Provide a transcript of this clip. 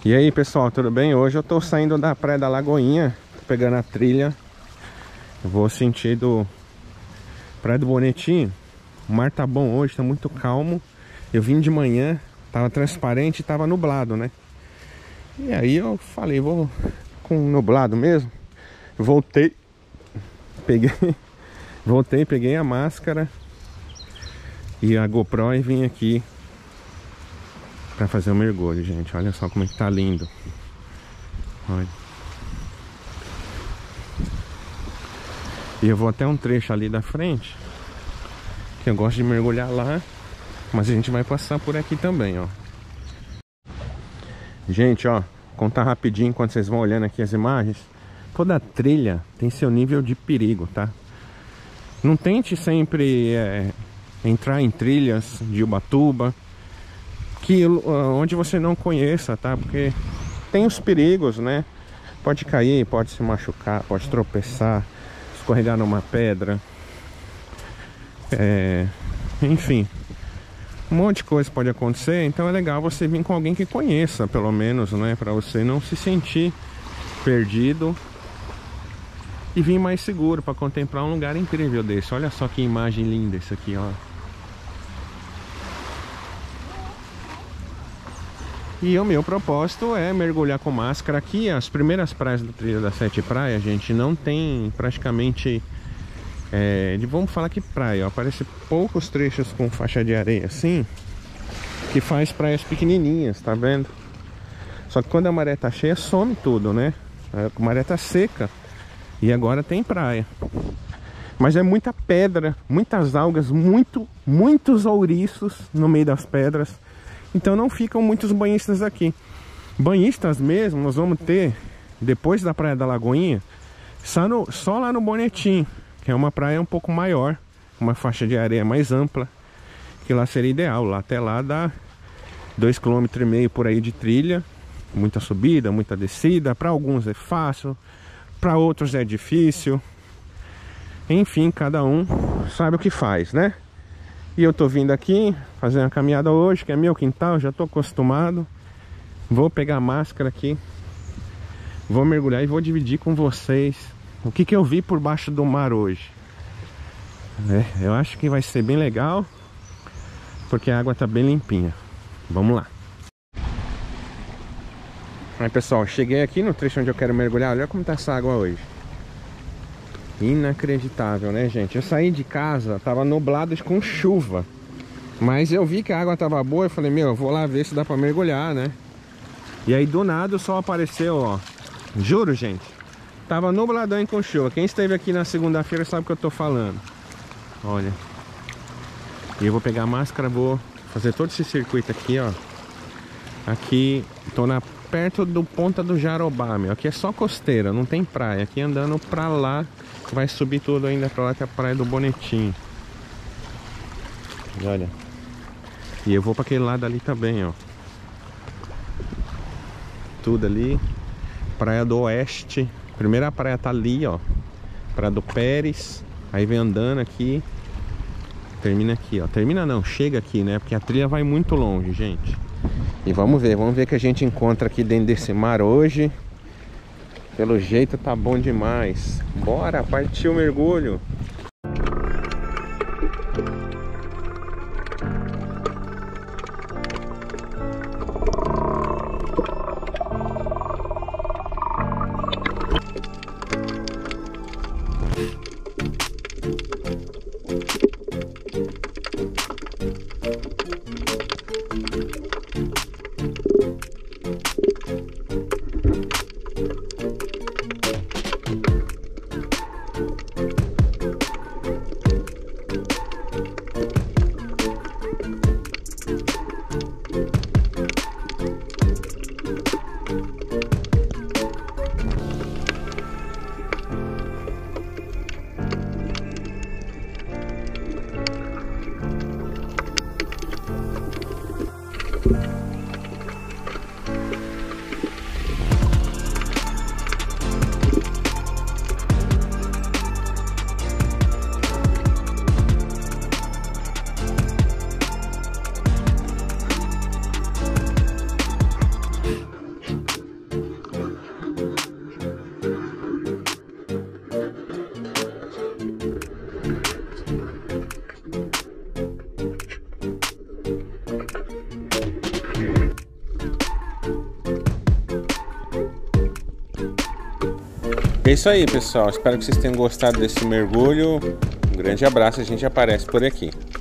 E aí pessoal, tudo bem? Hoje eu tô saindo da Praia da Lagoinha, tô pegando a trilha. Eu vou sentido Praia do Bonetim. O mar tá bom hoje, tá muito calmo. Eu vim de manhã, tava transparente e tava nublado, né? E aí eu falei, vou com nublado mesmo. Voltei, peguei a máscara e a GoPro e vim aqui pra fazer o mergulho, gente. Olha só como é que tá lindo. Olha. E eu vou até um trecho ali da frente, que eu gosto de mergulhar lá, mas a gente vai passar por aqui também, ó. Gente, ó, contar rapidinho enquanto vocês vão olhando aqui as imagens. Toda trilha tem seu nível de perigo, tá? Não tente sempre entrar em trilhas de Ubatuba onde você não conheça, tá? Porque tem os perigos, né? Pode cair, pode se machucar, pode tropeçar, escorregar numa pedra, enfim, um monte de coisa pode acontecer. Então é legal você vir com alguém que conheça, pelo menos, né? Pra você não se sentir perdido e vir mais seguro para contemplar um lugar incrível desse. Olha só que imagem linda isso aqui, ó. E o meu propósito é mergulhar com máscara aqui. As primeiras praias da trilha das 7 praias, gente, não tem praticamente vamos falar que praia, ó, aparece poucos trechos com faixa de areia assim, que faz praias pequenininhas, tá vendo? Só que quando a maré tá cheia, some tudo, né? A maré tá seca e agora tem praia. Mas é muita pedra, muitas algas, muitos ouriços no meio das pedras. Então não ficam muitos banhistas aqui. Banhistas mesmo nós vamos ter depois da Praia da Lagoinha, só lá no Bonetim, que é uma praia um pouco maior, uma faixa de areia mais ampla, que lá seria ideal. Lá até lá dá 2,5 km por aí de trilha, muita subida, muita descida. Para alguns é fácil, para outros é difícil. Enfim, cada um sabe o que faz, né? E eu tô vindo aqui fazer uma caminhada hoje, que é meu quintal, já tô acostumado. Vou pegar a máscara aqui, vou mergulhar e vou dividir com vocês o que eu vi por baixo do mar hoje. Eu acho que vai ser bem legal, porque a água tá bem limpinha. Vamos lá. Aí pessoal, cheguei aqui no trecho onde eu quero mergulhar. Olha como tá essa água hoje. Inacreditável, né, gente? Eu saí de casa, tava nublado com chuva, mas eu vi que a água tava boa. Eu falei, meu, eu vou lá ver se dá pra mergulhar, né? E aí do nada o sol apareceu, ó. Juro, gente, tava nubladão e com chuva. Quem esteve aqui na segunda-feira sabe o que eu tô falando. Olha. E eu vou pegar a máscara, vou fazer todo esse circuito aqui, ó. Aqui, tô perto do Ponta do Jarobá, meu. Aqui é só costeira, não tem praia. Aqui andando pra lá, vai subir tudo ainda pra lá, que é a Praia do Bonetim. Olha. E eu vou pra aquele lado ali também, ó. Tudo ali. Praia do Oeste. Primeira praia tá ali, ó. Praia do Pérez. Aí vem andando aqui. Termina aqui, ó. Termina não, chega aqui, né? Porque a trilha vai muito longe, gente. E vamos ver o que a gente encontra aqui dentro desse mar hoje. Pelo jeito tá bom demais. Bora, partiu o mergulho. É isso aí, pessoal. Espero que vocês tenham gostado desse mergulho. Um grande abraço, a gente aparece por aqui.